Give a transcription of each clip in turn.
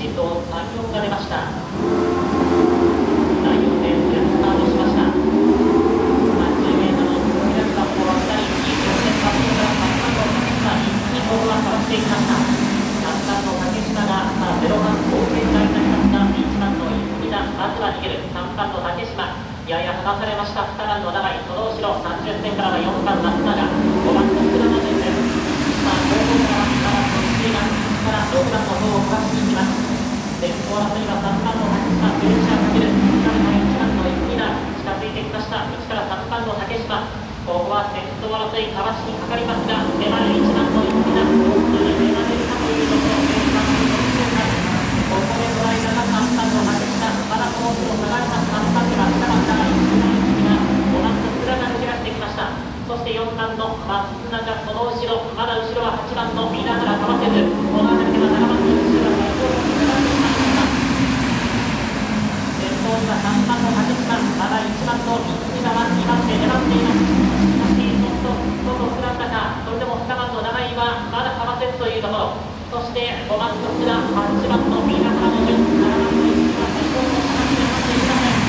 1と3、4が出ました。第4レーンでスタートしました。30メートルの飛び出し番号は2人、4戦パットから3番の竹島、一気にボールはかわしていきました。3番の竹島が0番後継台になりますが、1番の泉田、まずは逃げる。3番の竹島、やや離されました。2番の長井、その後ろ30点からは4番松永、5番の福田の順です。後方からは7番の石井がから6番の方を壊しに行きます。先頭争いは3番の竹島、プレッシャーかける。2番の1番の泉田、近づいてきました。1から3番の竹島、ここは先頭争い、かわしにかかりますが、粘る1番の泉田、本当に粘れるかというところ、1番の泉田、ここで捉えたが3番の竹下、まだこの後ろ下がります。3番では下番から1番の泉田、5番の福田が抜け出してきました。そして4番の松永、その後ろ、まだ後ろは8番の稲村かわせず、この辺りでは7番の後ろが最後に下がってきました。先頭には3番の竹下、まだ1番の泉田は2番で粘っています。しかし、ちょっと膨らんだか、それでも2番の長井はまだかわせずというところ。そして5番の福田、8番の稲村の順、7番の泉田、先頭の下がって粘っていきません。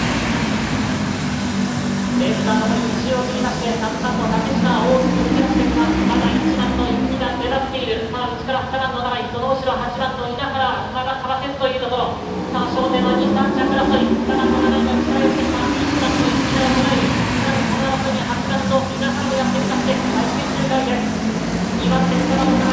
レースが残り1を切りまして、3番の竹下大きく抜け出してきます。まだ1番の泉田狙っている。さあ内から2番の長井、その後ろ8番の稲原、まだかわせずというところ。さあ正面は2、3着争い、7番の長井が力をつけてます。1番の泉田を捉える。さらにこの後に8番の稲原をやってきまして、最終周回です。2番手、7番の長井